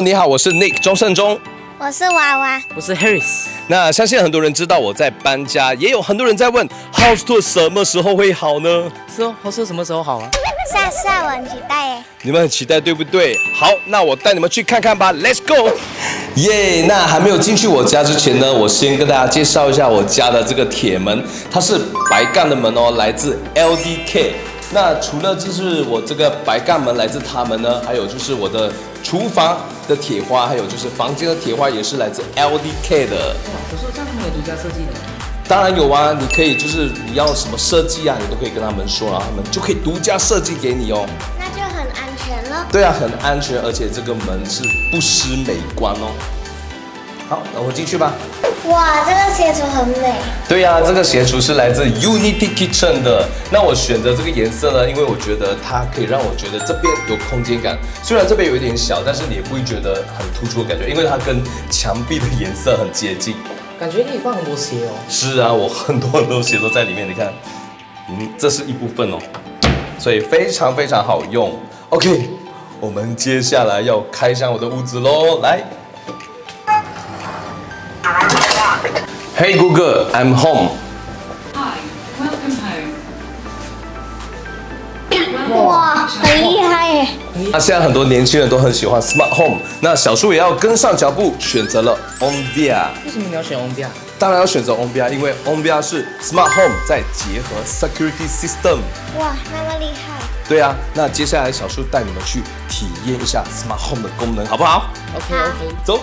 你好，我是 Nick 钟胜忠， 我是娃娃， 我是 Harris。 那相信很多人知道我在搬家，也有很多人在问 House Tour 什么时候会好呢？ 是哦，House Tour 什么时候好啊？ 我很期待耶。 你们很期待对不对？好，那我带你们去看看吧 ，Let's go！ 耶、那还没有进去我家之前呢，我先跟大家介绍一下我家的这个铁门，它是白杠的门哦，来自 LDK。那除了就是我这个白杠门来自他们呢，还有就是我的厨房的铁花，还有就是房间的铁花也是来自 LDK 的。 哇，可是这样他们有独家设计的。 当然有啊，你可以就是你要什么设计啊，你都可以跟他们说，然后他们就可以独家设计给你哦。 那就很安全了。 对啊，很安全，而且这个门是不失美观哦。好，那我进去吧。 哇，这个鞋橱很美。 对呀、这个鞋橱是来自 Unity Kitchen 的。那我选择这个颜色呢，因为我觉得它可以让我觉得这边有空间感。虽然这边有一点小，但是你也不会觉得很突出的感觉，因为它跟墙壁的颜色很接近。 感觉可以放很多鞋哦。 是啊，我很多鞋都在里面，你看，这是一部分哦，所以非常非常好用。OK， 我们接下来要开箱我的屋子喽，来。Hey Google, I'm home. Hi, welcome home. 哇，很厉害耶。 那现在很多年轻人都很喜欢 Smart Home， 那小树也要跟上脚步，选择了 Ombia。 为什么你要选 Ombia？ 当然要选择 Ombia， 因为 Ombia 是 Smart Home 再结合 Security System。 哇，那么厉害。 对啊，那接下来小树带你们去体验一下 Smart Home 的功能，好不好 OK。 走。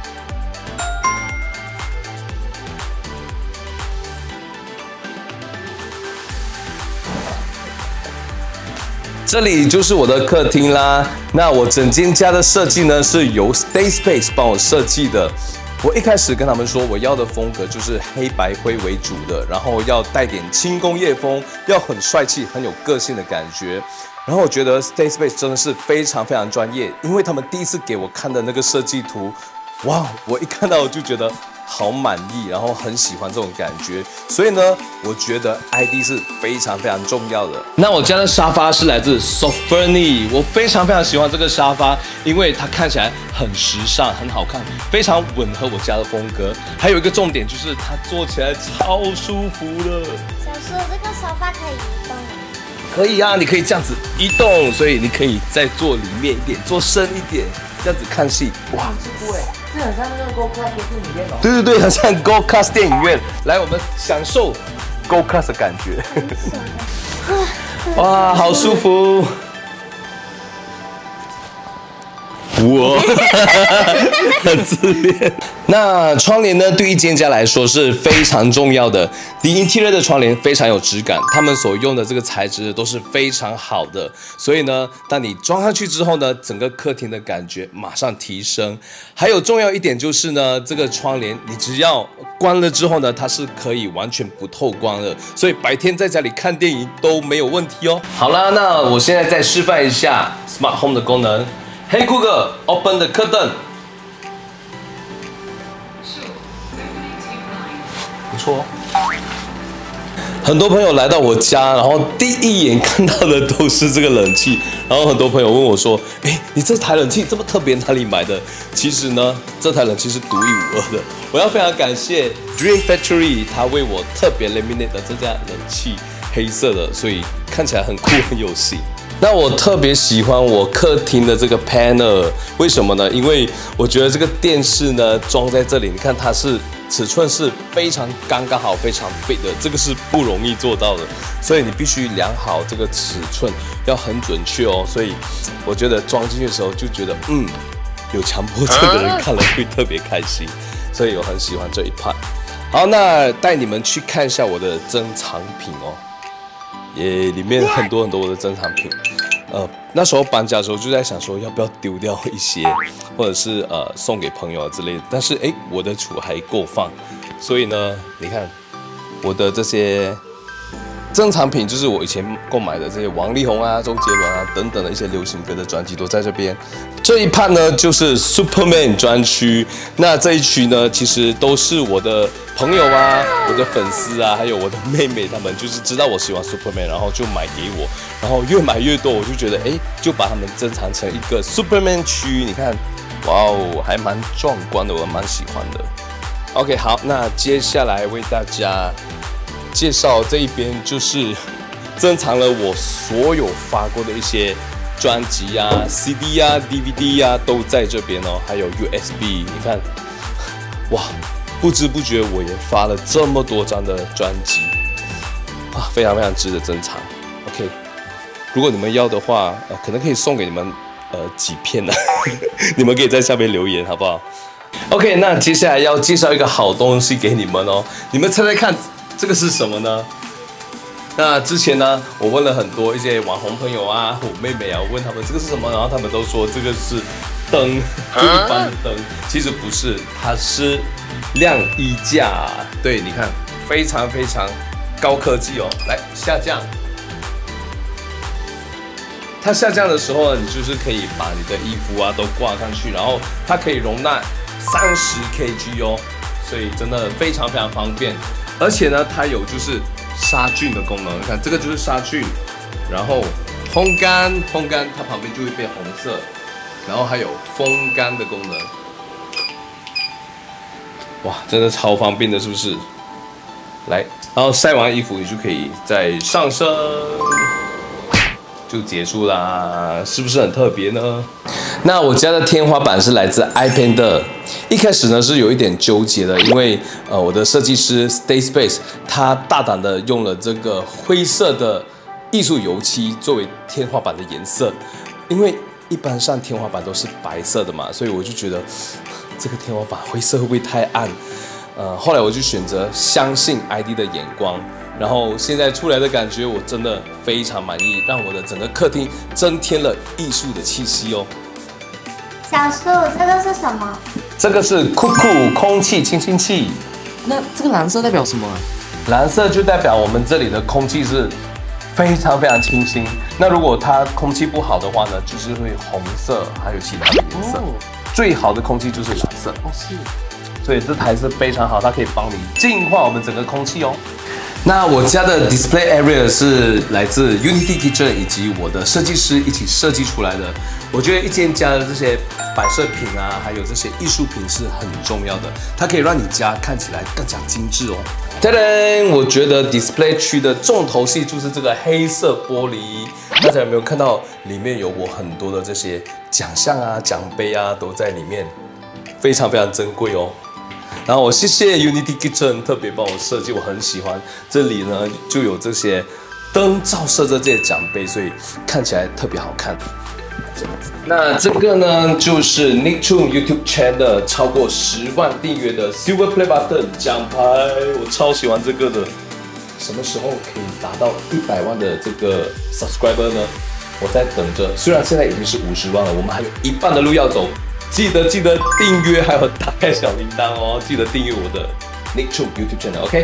这里就是我的客厅啦。那我整间家的设计呢，是由 Stay Space 帮我设计的。我一开始跟他们说，我要的风格就是黑白灰为主的，然后要带点轻工业风，要很帅气、很有个性的感觉。然后我觉得 Stay Space 真的是非常非常专业，因为他们第一次给我看的那个设计图，哇，我一看到我就觉得好满意，然后很喜欢这种感觉，所以呢，我觉得 ID 是非常非常重要的。那我家的沙发是来自 Sofferny， 我非常非常喜欢这个沙发，因为它看起来很时尚、很好看，非常吻合我家的风格。还有一个重点就是它坐起来超舒服的。 小叔，这个沙发可以移动吗？ 可以啊，你可以这样子移动，所以你可以再坐里面一点，坐深一点，这样子看戏，哇， 很酷哎，这很像那个 Go Club 电影院哦。 对对对，很像 Go Class 电影院。来，我们享受 Go Class 的感觉。哇，好舒服。我很自恋。那窗帘呢，对一间家来说是非常重要的。The Interior 的窗帘非常有质感，他们所用的这个材质都是非常好的。所以呢，当你装上去之后呢，整个客厅的感觉马上提升。还有重要一点就是呢，这个窗帘你只要关了之后呢，它是可以完全不透光的，所以白天在家里看电影都没有问题哦。好啦，那我现在再示范一下 Smart Home 的功能。Hey Google, open the curtain. 不错。很多朋友来到我家，然后第一眼看到的都是这个冷气，然后很多朋友问我说：“哎，你这台冷气这么特别，哪里买的？”其实呢，这台冷气是独一无二的。我要非常感谢 Dream Factory， 他为我特别 laminate 的这架冷气，黑色的，所以看起来很酷很有型。那我特别喜欢我客厅的这个 panel， 为什么呢？因为我觉得这个电视呢装在这里，你看它是尺寸是非常刚刚好、非常 fit 的，这个是不容易做到的，所以你必须量好这个尺寸，要很准确哦。所以我觉得装进去的时候就觉得，有强迫症的人看了会特别开心，所以我很喜欢这一 part。好，那带你们去看一下我的珍藏品哦。也里面很多我的珍藏品，那时候搬家的时候就在想说要不要丢掉一些，或者是送给朋友之类的。但是我的储还够放，所以呢，你看我的这些珍藏品，就是我以前购买的这些王力宏啊、周杰伦啊等等的一些流行歌的专辑都在这边。这一趴呢就是 Superman 专区，那这一区呢其实都是我的朋友啊、我的粉丝啊，还有我的妹妹，他们就是知道我喜欢 Superman， 然后就买给我，然后越买越多，我就觉得就把他们珍藏成一个 Superman 区。你看哇哦，还蛮壮观的，我蛮喜欢的。OK， 好，那接下来为大家介绍这一边就是珍藏了我所有发过的一些专辑啊、CD 啊、DVD 啊，都在这边哦，还有 USB， 你看，哇，不知不觉我也发了这么多张的专辑，啊，非常非常值得珍藏。OK， 如果你们要的话，可能可以送给你们几片呢，你们可以在下面留言，好不好 ？OK， 那接下来要介绍一个好东西给你们哦，你们猜猜看，这个是什么呢？那之前呢，我问了很多一些网红朋友啊，我妹妹啊，我问他们这个是什么，然后他们都说这个是灯，就一般的灯，其实不是，它是晾衣架。对，你看，非常非常高科技哦。来下降，它下降的时候呢，你就是可以把你的衣服啊都挂上去，然后它可以容纳30kg 哦，所以真的非常非常方便。而且呢，它有就是杀菌的功能，你看这个就是杀菌，然后烘干，它旁边就会变红色，然后还有风干的功能，哇，真的超方便的，是不是？来，然后晒完衣服你就可以再上身，就结束啦，是不是很特别呢？那我家的天花板是来自 iPad 的，一开始呢是有一点纠结的，因为我的设计师 Stay Space 他大胆的用了这个灰色的艺术油漆作为天花板的颜色，因为一般上天花板都是白色的嘛，所以我就觉得这个天花板灰色会不会太暗？后来我就选择相信 ID 的眼光。然后现在出来的感觉，我真的非常满意，让我的整个客厅增添了艺术的气息哦。 小叔，这个是什么？ 这个是酷酷空气清新器。 那这个蓝色代表什么啊？ 蓝色就代表我们这里的空气是非常非常清新。那如果它空气不好的话呢，就是会红色，还有其他的颜色。最好的空气就是蓝色。 哦，是。 所以这台是非常好，它可以帮你净化我们整个空气哦。那我家的 display area 是来自 Unity Kitchen 以及我的设计师一起设计出来的。我觉得一间家的这些摆设品啊，还有这些艺术品是很重要的，它可以让你家看起来更加精致哦。噔噔，我觉得 display 区的重头戏就是这个黑色玻璃，大家有没有看到里面有我很多的这些奖项啊、奖杯啊都在里面，非常非常珍贵哦。然后我谢谢 Unity Kitchen 特别帮我设计，我很喜欢。这里呢就有这些灯照射着这些奖杯，所以看起来特别好看。那这个呢就是 Nick Chun YouTube Channel 超过10万订阅的 Silver Play Button 奖牌，我超喜欢这个的。什么时候可以达到100万的这个 subscriber 呢？我在等着，虽然现在已经是50万了，我们还有一半的路要走。记得订阅，还有打开小铃铛哦！记得订阅我的 Nick Chun YouTube Channel，OK？、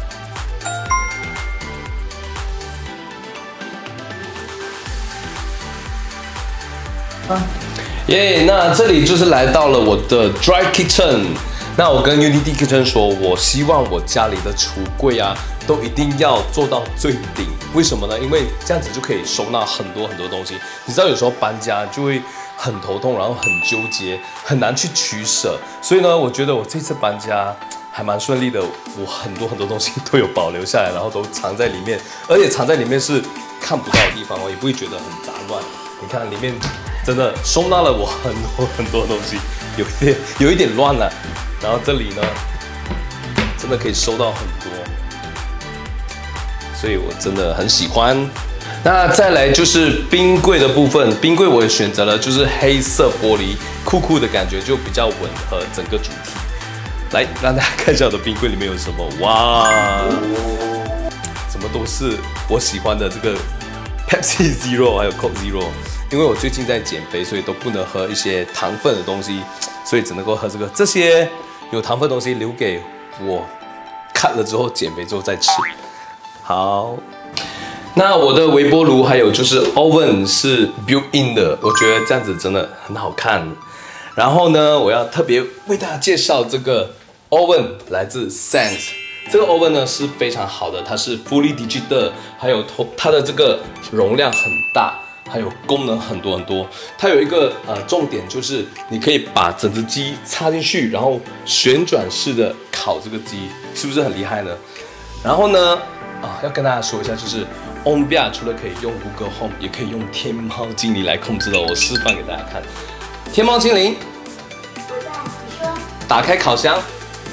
耶！那这里就是来到了我的 Dry Kitchen。那我跟 Unity Kitchen 说，我希望我家里的橱柜啊，都一定要做到最顶。为什么呢？因为这样子就可以收纳很多很多东西。你知道有时候搬家就会很头痛，然后很纠结，很难去取舍。所以呢，我觉得我这次搬家还蛮顺利的，我很多很多东西都有保留下来，然后都藏在里面，而且藏在里面是看不到的地方哦，也不会觉得很杂乱。你看里面真的收纳了我很多很多东西，有一点乱了。然后这里呢，真的可以收到很多，所以我真的很喜欢。那再来就是冰柜的部分，冰柜我也选择了就是黑色玻璃，酷酷的感觉，就比较吻合整个主题。来让大家看一下我的冰柜里面有什么，哇，什么都是我喜欢的这个 Pepsi Zero 还有 Coke Zero， 因为我最近在减肥，所以都不能喝一些糖分的东西，所以只能够喝这个。这些有糖分的东西留给我看了之后减肥之后再吃。好。那我的微波炉还有就是 oven 是 built-in 的，我觉得这样子真的很好看。然后呢，我要特别为大家介绍这个 oven 来自 Sense， 这个 oven 呢是非常好的，它是 fully digital， 还有它的这个容量很大， 还有功能很多很多。它有一个重点就是你可以把整只鸡插进去，然后旋转式的烤这个鸡，是不是很厉害呢？然后呢，要跟大家说一下，就是 Onbea 除了可以用 Google Home， 也可以用天猫精灵来控制的。我示范给大家看。天猫精灵， 我在，你说。 打开烤箱。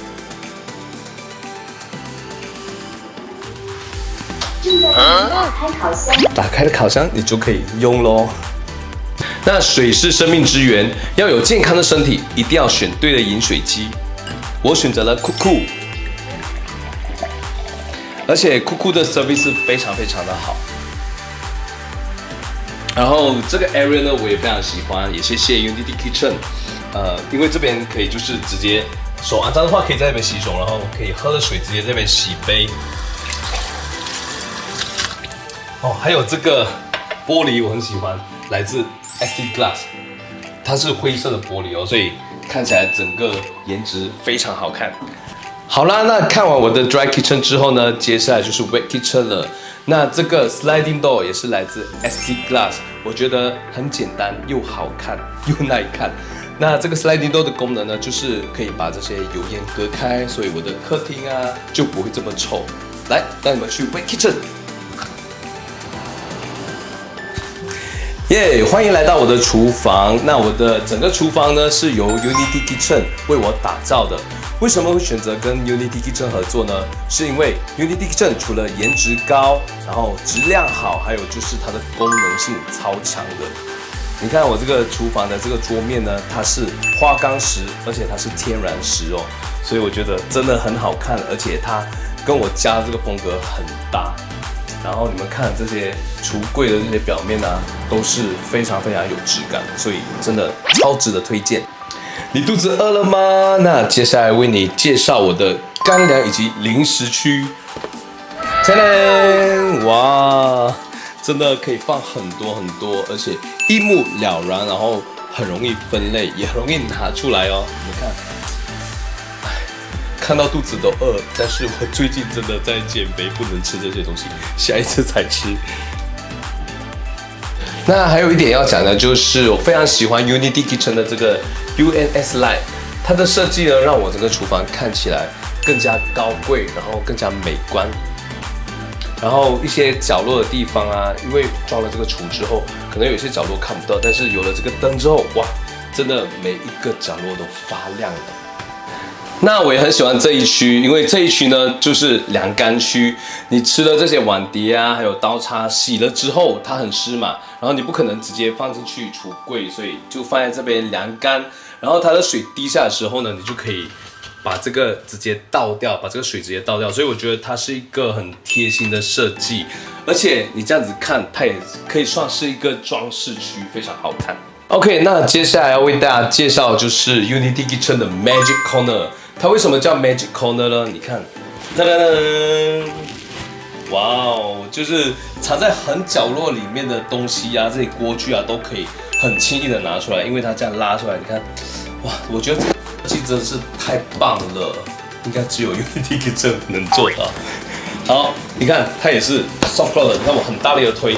正在打开烤箱。 打开了烤箱，你就可以用咯。那水是生命之源，要有健康的身体，一定要选对的饮水机。我选择了酷酷，而且酷酷的 service 非常非常的好。然后这个 area 呢，我也非常喜欢，也谢谢 Unity Kitchen， 因为这边可以就是直接手肮脏的话可以在那边洗手，然后可以喝的水直接在那边洗杯。还有这个玻璃我很喜欢，来自 SD Glass， 它是灰色的玻璃哦，所以看起来整个颜值非常好看。好啦，那看完我的 Dry Kitchen 之后呢，接下来就是 Wet Kitchen 了。那这个 Sliding Door 也是来自 SD Glass， 我觉得很简单又好看又耐看。那这个 Sliding Door 的功能呢，就是可以把这些油烟隔开，所以我的客厅啊就不会这么臭。来，带你们去 Wet Kitchen。耶！欢迎来到我的厨房。那我的整个厨房呢是由 Unity Kitchen 为我打造的。为什么会选择跟 Unity Kitchen 合作呢？是因为 Unity Kitchen 除了颜值高，然后质量好，还有就是它的功能性超强的。你看我这个厨房的这个桌面呢，它是花岗石，而且它是天然石哦，所以我觉得真的很好看，而且它跟我家这个风格很搭。然后你们看这些橱柜的这些表面啊，都是非常非常有质感，所以真的超值得推荐。你肚子饿了吗？那接下来为你介绍我的干粮以及零食区。噔噔，哇，真的可以放很多很多，而且一目了然，然后很容易分类，也很容易拿出来哦。你们看。看到肚子都饿，但是我最近真的在减肥，不能吃这些东西，下一次才吃。那还有一点要讲的就是，我非常喜欢 Unity Kitchen 的这个 UNS Light， 它的设计呢，让我整个厨房看起来更加高贵，然后更加美观。然后一些角落的地方啊，因为装了这个橱之后，可能有些角落看不到，但是有了这个灯之后，哇，真的每一个角落都发亮了。那我也很喜欢这一区，因为这一区呢就是凉干区。你吃的这些碗碟啊，还有刀叉，洗了之后它很湿嘛，然后你不可能直接放进去橱柜，所以就放在这边凉干。然后它的水滴下的时候呢，你就可以把这个直接倒掉，把这个水直接倒掉。所以我觉得它是一个很贴心的设计，而且你这样子看，它也可以算是一个装饰区，非常好看。OK， 那接下来要为大家介绍就是 Unity Kitchen 的 Magic Corner。它为什么叫 Magic Corner 呢？你看，噔噔噔，哇哦，就是藏在很角落里面的东西啊，这些锅具啊，都可以很轻易的拿出来，因为它这样拉出来，你看，哇，我觉得这个设计真的是太棒了，应该只有 Unity Kitchen 能做到。好，你看它也是 soft close 的，你看我很大力的推，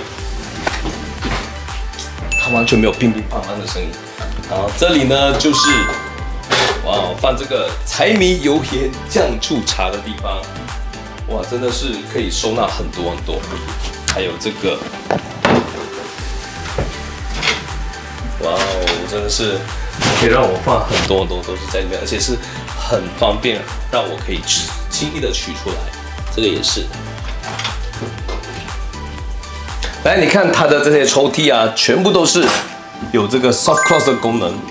它完全没有乒乒乓乓的声音。好，这里呢就是。哇，放这个柴米油盐酱醋茶的地方，哇，真的是可以收纳很多很多。还有这个，哇哦，真的是可以让我放很多很多都是在里面，而且是很方便，让我可以轻易的取出来。这个也是。来，你看它的这些抽屉啊，全部都是有这个 soft close 的功能。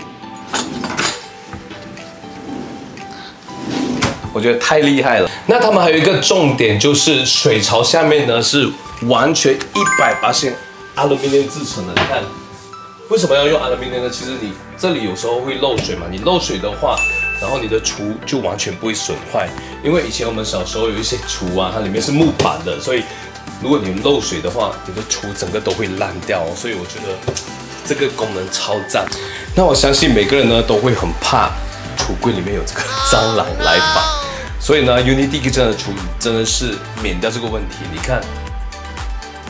我觉得太厉害了。那他们还有一个重点，就是水槽下面呢是完全100%阿鲁米尼制成的。你看，为什么要用阿鲁米尼呢？其实你这里有时候会漏水嘛，你漏水的话，然后你的厨就完全不会损坏。因为以前我们小时候有一些厨啊，它里面是木板的，所以如果你漏水的话，你的厨整个都会烂掉哦。所以我觉得这个功能超赞。那我相信每个人呢都会很怕橱柜里面有这个蟑螂来访。所以呢 ，Unity Kitchen 的厨真的是免掉这个问题。你看，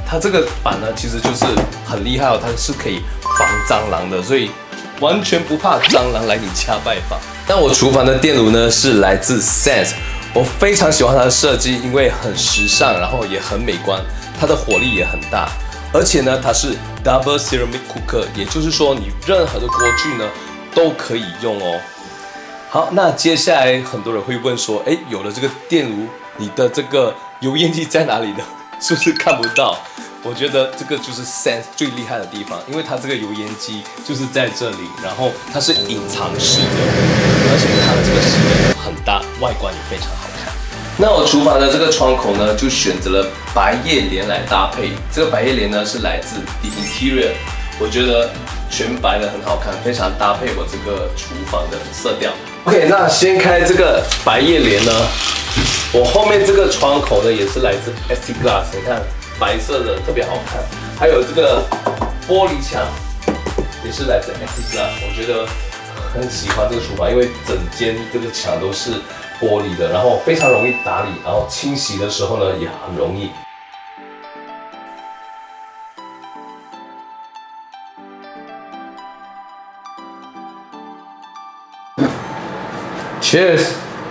它这个板呢，其实就是很厉害哦，它是可以防蟑螂的，所以完全不怕蟑螂来你家拜访。那我厨房的电炉呢是来自 Sense， 我非常喜欢它的设计，因为很时尚，然后也很美观，它的火力也很大，而且呢它是 Double Ceramic Cooker， 也就是说你任何的锅具呢都可以用哦。好，那接下来很多人会问说，哎，有了这个电炉，你的这个油烟机在哪里呢？是不是看不到？我觉得这个就是 Sense 最厉害的地方，因为它这个油烟机就是在这里，然后它是隐藏式的，而且它的这个室内很大，外观也非常好看。那我厨房的这个窗口呢，就选择了白叶帘来搭配。这个白叶帘呢是来自 The Interior， 我觉得全白的很好看，非常搭配我这个厨房的色调。OK， 那掀开这个白叶帘呢，我后面这个窗口呢也是来自 ST Glass， 你看白色的特别好看，还有这个玻璃墙也是来自 ST Glass， 我觉得很喜欢这个厨房，因为整间这个墙都是玻璃的，然后非常容易打理，然后清洗的时候呢也很容易。Cheers！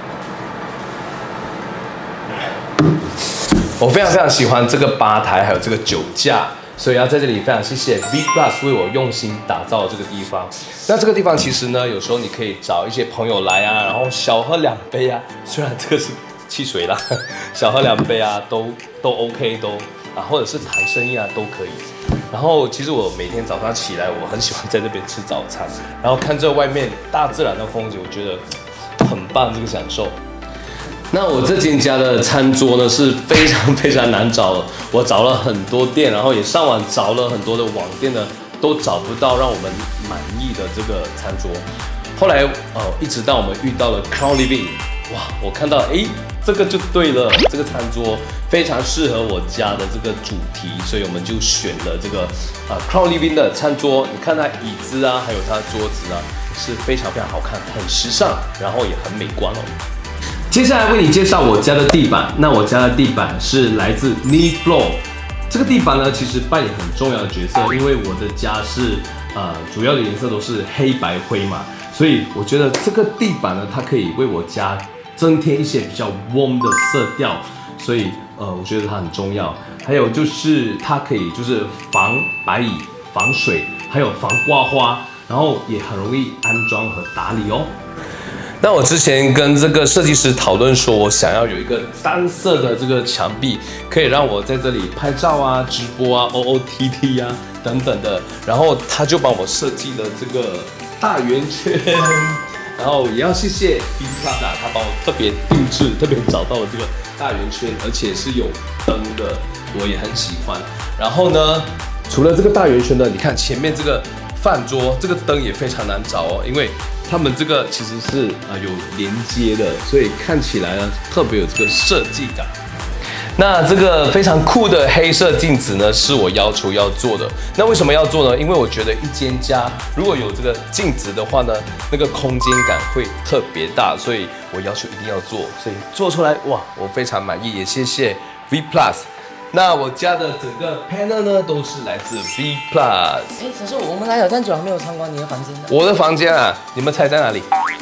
我非常喜欢这个吧台，还有这个酒架，所以要在这里非常谢谢 V Plus 为我用心打造这个地方。那这个地方其实呢，有时候你可以找一些朋友来啊，然后小喝2杯啊，虽然这个是汽水啦，小喝2杯啊，都 OK， 或者是谈生意啊都可以。然后其实我每天早上起来，我很喜欢在这边吃早餐，然后看这外面大自然的风景，我觉得很棒，这个享受。那我这间家的餐桌呢是非常难找的，我找了很多店，然后也上网找了很多的网店呢，都找不到让我们满意的这个餐桌。后来一直到我们遇到了 Crown Living， 哇，我看到这个就对了，这个餐桌非常适合我家的这个主题，所以我们就选了这个Crown Living 的餐桌。你看它椅子啊，还有它的桌子啊，是非常好看，很时尚，然后也很美观哦。接下来为你介绍我家的地板。那我家的地板是来自 Knee Floor。这个地板呢，其实扮演很重要的角色，因为我的家是主要的颜色都是黑白灰嘛，所以我觉得这个地板呢，它可以为我家增添一些比较 warm 的色调，所以我觉得它很重要。还有就是它可以就是防白蚁、防水，还有防刮花，然后也很容易安装和打理哦。那我之前跟这个设计师讨论说，我想要有一个单色的这个墙壁，可以让我在这里拍照啊、直播啊、OOTD 啊等等的。然后他就帮我设计了这个大圆圈，然后也要谢谢 B Plaza， 他帮我特别定制、特别找到了这个大圆圈，而且是有灯的，我也很喜欢。然后呢，除了这个大圆圈呢，你看前面这个饭桌，这个灯也非常难找哦，因为他们这个其实是有连接的，所以看起来呢特别有这个设计感。那这个非常酷的黑色镜子呢，是我要求要做的。那为什么要做呢？因为我觉得一间家如果有这个镜子的话呢，那个空间感会特别大，所以我要求一定要做。所以做出来哇，我非常满意，也谢谢 V Plus。那我家的整个 panel 呢，都是来自 V Plus。 小叔，我们来了这样久还没有参观你的房间呢。 我的房间啊，你们猜在哪里？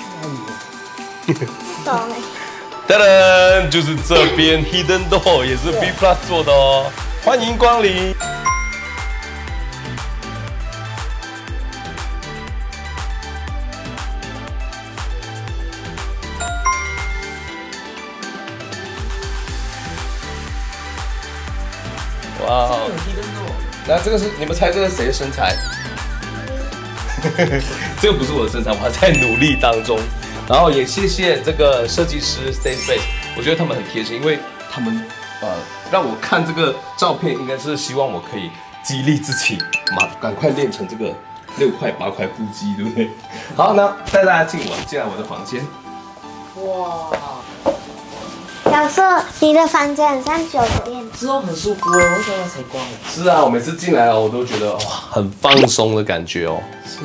懂了。 当然就是这边 Hidden Door， 也是 V Plus 做的哦，欢迎光临。哇哦！那这个是你们猜这个是谁的身材？这个不是我的身材，我还在努力当中。然后也谢谢这个设计师 Stay Space， 我觉得他们很贴心，因为他们让我看这个照片，应该是希望我可以激励自己，赶快练成这个6块8块腹肌，对不对？好，那带大家进来我的房间。 哇， 小树，你的房间很像酒店。 之后很舒服哎，我为什么要采光？ 是啊，我每次进来我都觉得哇，很放松的感觉哦。 是。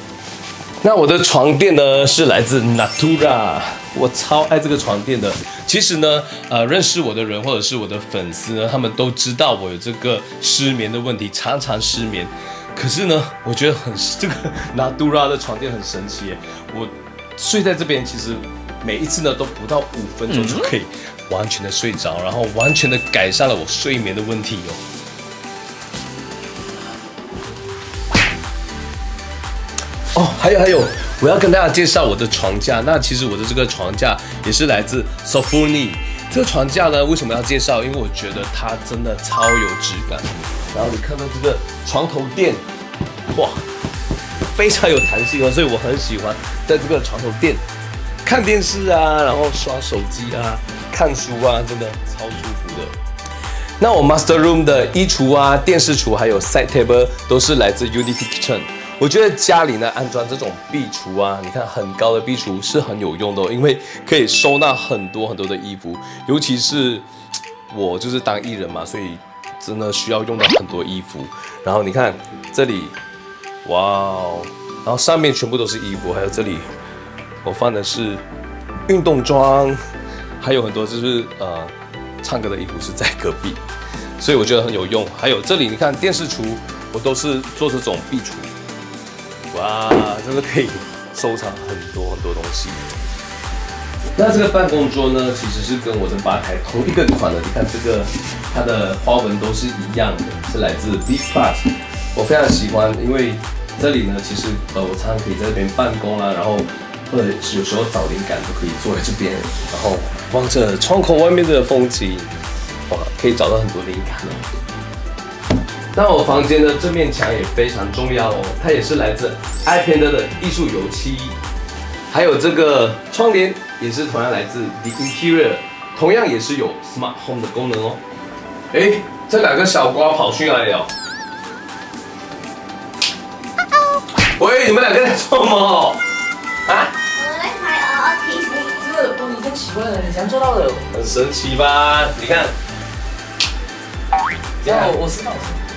那我的床垫呢是来自 Natura， 我超爱这个床垫的。 其实呢，认识我的人或者是我的粉丝呢，他们都知道我有这个失眠的问题，常常失眠。可是呢，我觉得这个Nadura的床垫很神奇耶，我睡在这边，其实每一次呢都不到5分钟就可以完全的睡着，然后完全的改善了我睡眠的问题哦。哦，还有，我要跟大家介绍我的床架。那其实我的这个床架也是来自 Sofuni。这个床架呢，为什么要介绍？因为我觉得它真的超有质感。然后你看到这个床头垫，哇，非常有弹性哦，所以我很喜欢在这个床头垫看电视啊，然后刷手机啊，看书啊，真的超舒服的。那我 Master Room 的衣橱啊、电视橱还有 Side Table 都是来自 Unity Kitchen。我觉得家里呢安装这种壁橱啊，你看很高的壁橱是很有用的哦，因为可以收纳很多的衣服，尤其是我就是当艺人嘛，所以真的需要用到很多衣服。然后你看这里，哇哦，然后上面全部都是衣服，还有这里我放的是运动装，还有很多就是唱歌的衣服是在隔壁，所以我觉得很有用。还有这里你看电视橱，我都是做这种壁橱。哇，真的可以收藏很多东西。那这个办公桌呢，其实是跟我的吧台同一个款的。你看这个，它的花纹都是一样的，是来自 Big Bus。我非常喜欢，因为这里呢，其实我常常可以在这边办公啊，然后或者有时候找灵感都可以坐在这边，然后望着窗口外面的风景，哇，可以找到很多灵感哦。那我房间的这面墙也非常重要哦，它也是来自 iPander 的艺术油漆，还有这个窗帘也是同样来自 The Interior， 同样也是有 Smart Home 的功能哦。哎，这两个小瓜跑去哪里了？喂，你们两个在做什么？啊？ 我们在拍OOT。 这个你太奇怪了，你怎样做到的？ 很神奇吧？你看， 这样我知道。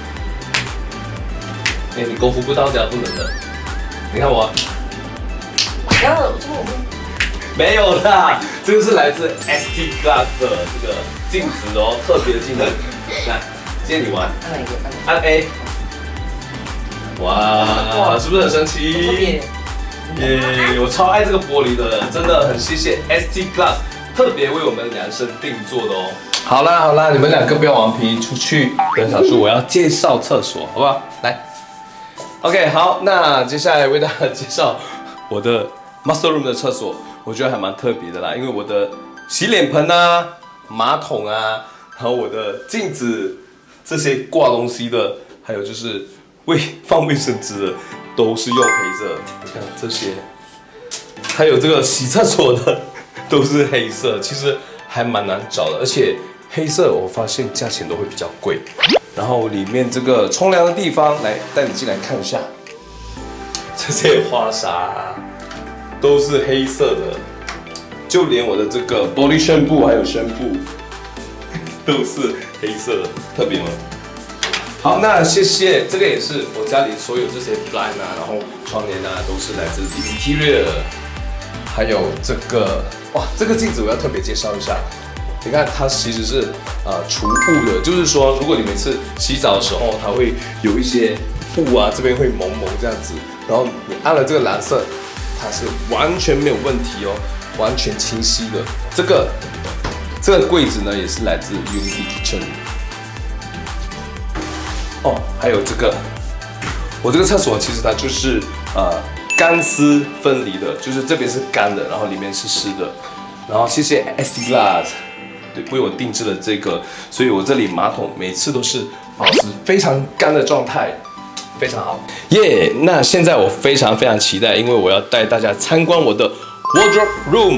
哎，你功夫不到家不能的。你看我， 然后这个我们没有啦，这个是来自 ST Glass 的这个镜子哦，特别的镜子。来，借你玩。 按哪一个？ 按 A。哇，是不是很神奇？耶，我超爱这个玻璃的，真的很谢谢 ST Glass 特别为我们量身定做的哦。好啦，你们两个不要顽皮，出去跟小树，我要介绍厕所，好不好？来。OK， 好，那接下来为大家介绍我的 Master Room 的厕所，我觉得还蛮特别的啦，因为我的洗脸盆啊、马桶啊，还有我的镜子这些挂东西的，还有就是放卫生纸的，都是用黑色。你看这些，还有这个洗厕所的都是黑色，其实还蛮难找的，而且黑色我发现价钱都会比较贵。然后里面这个冲凉的地方，来带你进来看一下，这些花洒都是黑色的，就连我的这个玻璃宣布还有宣布都是黑色的，特别吗？好，那谢谢，这个也是我家里所有这些 blind 啊，然后窗帘啊，都是来自 Interior， 还有这个哇，这个镜子我要特别介绍一下。你看，它其实是除雾的，就是说，如果你每次洗澡的时候，它会有一些雾啊，这边会蒙这样子，然后你按了这个蓝色，它是完全没有问题哦，完全清晰的。这个柜子呢，也是来自 Unity Kitchen。哦，还有这个，我这个厕所其实它就是干湿分离的，就是这边是干的，然后里面是湿的。然后谢谢 ST Glass。对，为我定制了这个，所以我这里马桶每次都是保持非常干的状态，非常好。耶！那现在我非常期待，因为我要带大家参观我的 Wardrobe Room。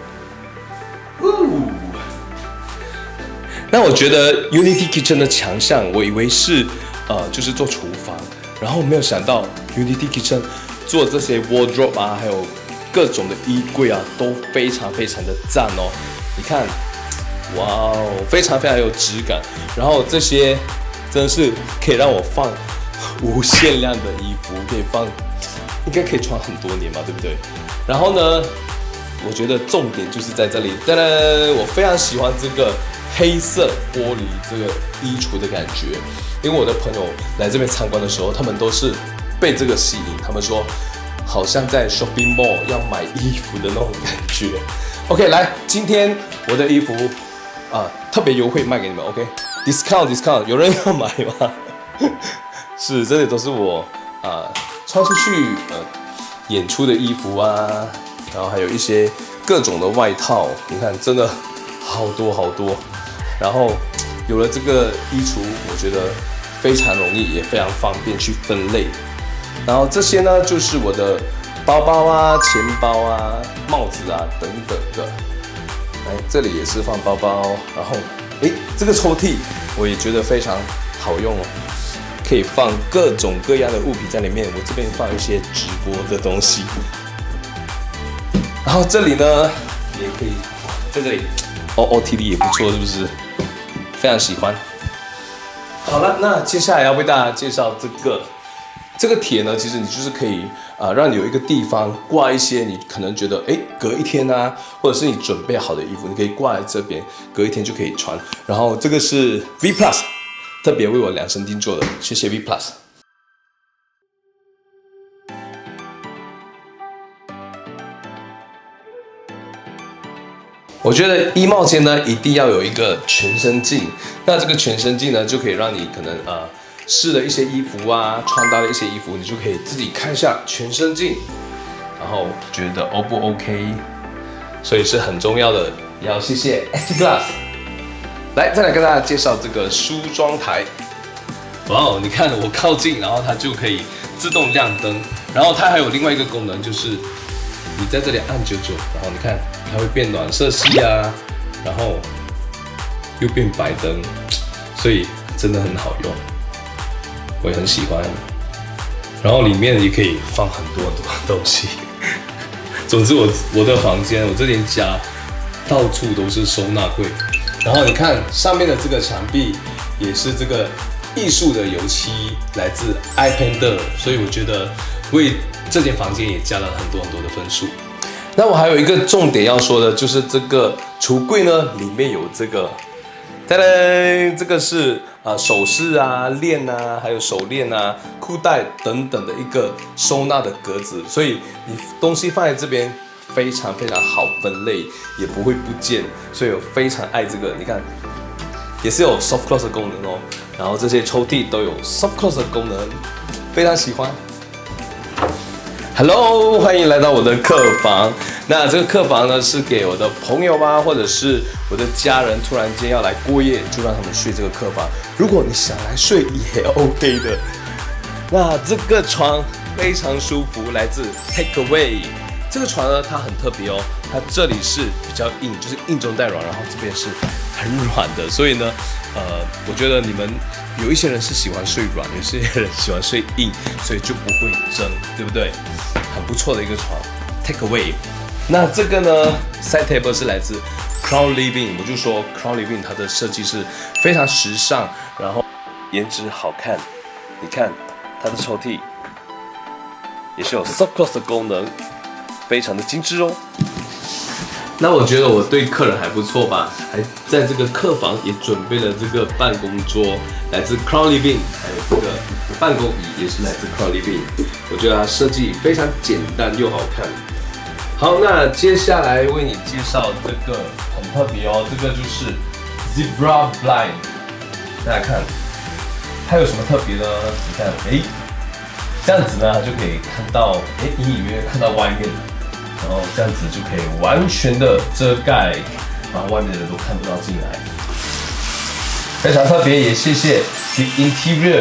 那我觉得 Unity Kitchen 的强项，我以为是就是做厨房，然后没有想到 Unity Kitchen 做这些 Wardrobe 啊，还有各种的衣柜啊，都非常的赞哦。你看。哇哦，非常有质感，然后这些真的是可以让我放无限量的衣服，可以放，应该可以穿很多年嘛，对不对？然后呢， 我觉得重点就是在这里。当然，我非常喜欢这个黑色玻璃这个衣橱的感觉，因为我的朋友来这边参观的时候，他们都是被这个吸引，他们说好像在 shopping mall 要买衣服的那种感觉。OK， 来，今天我的衣服特别优惠卖给你们 ，OK，discount，有人要买吗？是，这里都是我穿出去演出的衣服啊，然后还有一些各种的外套，你看真的好多好多。然后有了这个衣橱，我觉得非常容易，也非常方便去分类。然后这些呢，就是我的包包啊、钱包啊、帽子啊等等的。哎，这里也是放包包，然后这个抽屉我也觉得非常好用哦，可以放各种各样的物品在里面。我这边放一些直播的东西，然后这里呢也可以在这里OOTD 也不错，是不是？非常喜欢。好了，那接下来要为大家介绍这个铁呢，其实你就是可以让你有一个地方挂一些你可能觉得隔一天啊，或者是你准备好的衣服，你可以挂在这边，隔一天就可以穿。然后这个是 V Plus 特别为我量身定做的，谢谢 V Plus。我觉得衣帽间呢一定要有一个全身镜，那这个全身镜呢就可以让你可能试了一些衣服啊，穿搭了一些衣服，你就可以自己看一下全身镜，然后觉得 O 不 OK， 所以是很重要的。也要谢谢 S Glass。来，再来跟大家介绍这个梳妆台。哇哦，你看我靠近，然后它就可以自动亮灯，然后它还有另外一个功能，就是你在这里按99，然后你看它会变暖色系啊，然后又变白灯，所以真的很好用。我也很喜欢，然后里面也可以放很多东西。总之我的房间，我这间家到处都是收纳柜。然后你看上面的这个墙壁也是这个艺术的油漆，来自 iPander， 所以我觉得为这间房间也加了很多的分数。那我还有一个重点要说的，就是这个橱柜呢，里面有这个。噔噔，这个是首饰啊、链啊，还有手链啊、裤带等等的一个收纳的格子，所以你东西放在这边非常好分类，也不会不见，所以我非常爱这个。你看，也是有 soft close 的功能哦，然后这些抽屉都有 soft close 的功能，非常喜欢。Hello， 欢迎来到我的客房。那这个客房呢，是给我的朋友啊，或者是我的家人突然间要来过夜，就让他们睡这个客房。如果你想来睡也 OK 的。那这个床非常舒服，来自 Takeaway。这个床呢，它很特别哦，它这里是比较硬，就是硬中带软，然后这边是很软的，所以呢，我觉得你们有一些人是喜欢睡软，有些人喜欢睡硬，所以就不会争，对不对？很不错的一个床 ，Takeaway。那这个呢 ，Side Table 是来自 Crown Living， 我就说 Crown Living 它的设计是非常时尚，然后颜值好看。你看它的抽屉也是有 Soft Close 的功能，非常的精致哦。那我觉得我对客人还不错吧，还在这个客房也准备了这个办公桌，来自 Crown Living， 还有这个办公椅也是来自 Crown Living， 我觉得它设计非常简单又好看。好，那接下来为你介绍这个很特别哦，这个就是 Zebra Blind， 大家看它有什么特别呢？你看，这样子呢，它就可以看到，隐隐约约看到外面。然后这样子就可以完全的遮盖，然后外面的人都看不到进来，非常特别。也谢谢 The Interior，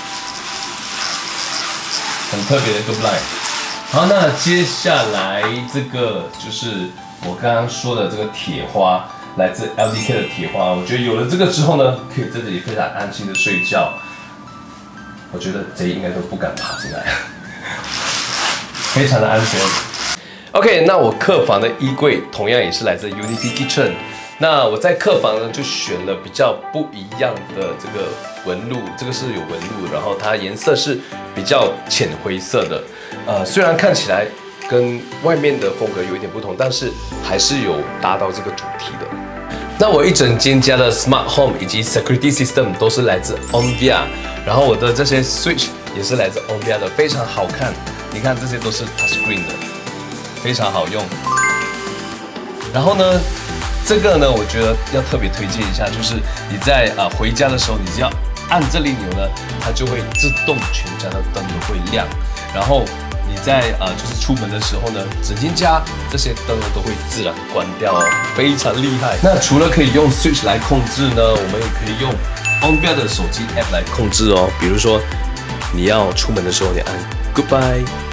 很特别的一个 blind。好，那接下来这个就是我刚刚说的这个铁花，来自 LDK 的铁花。我觉得有了这个之后呢，可以在这里非常安心的睡觉。我觉得贼应该都不敢爬进来，非常的安全。OK， 那我客房的衣柜同样也是来自 Unity Kitchen。那我在客房呢就选了比较不一样的这个纹路，这个是有纹路，然后它颜色是比较浅灰色的。虽然看起来跟外面的风格有一点不同，但是还是有达到这个主题的。那我一整间家的 Smart Home 以及 Security System 都是来自 Onvia， 然后我的这些 Switch 也是来自 Onvia 的，非常好看。你看这些都是 Touchscreen 的，非常好用。然后呢，这个呢，我觉得要特别推荐一下，就是你在回家的时候，你只要按这里钮呢，它就会自动全家的灯都会亮，然后你在就是出门的时候呢，整间家这些灯呢都会自然关掉哦，非常厉害。那除了可以用 Switch 来控制呢，我们也可以用 Onvia 的手机 App 来控制哦。比如说你要出门的时候，你按 Goodbye。